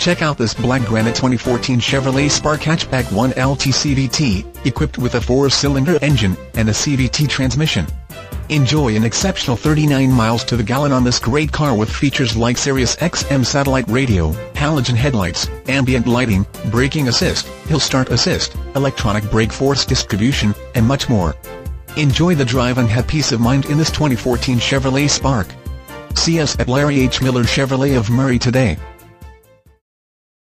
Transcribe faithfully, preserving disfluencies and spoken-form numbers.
Check out this black Granite twenty fourteen Chevrolet Spark Hatchback one L T C V T, equipped with a four-cylinder engine and a C V T transmission. Enjoy an exceptional thirty-nine miles to the gallon on this great car with features like Sirius X M Satellite Radio, Halogen Headlights, Ambient Lighting, Braking Assist, Hill Start Assist, Electronic Brakeforce Distribution, and much more. Enjoy the drive and have peace of mind in this twenty fourteen Chevrolet Spark. See us at Larry H. Miller Chevrolet of Murray today.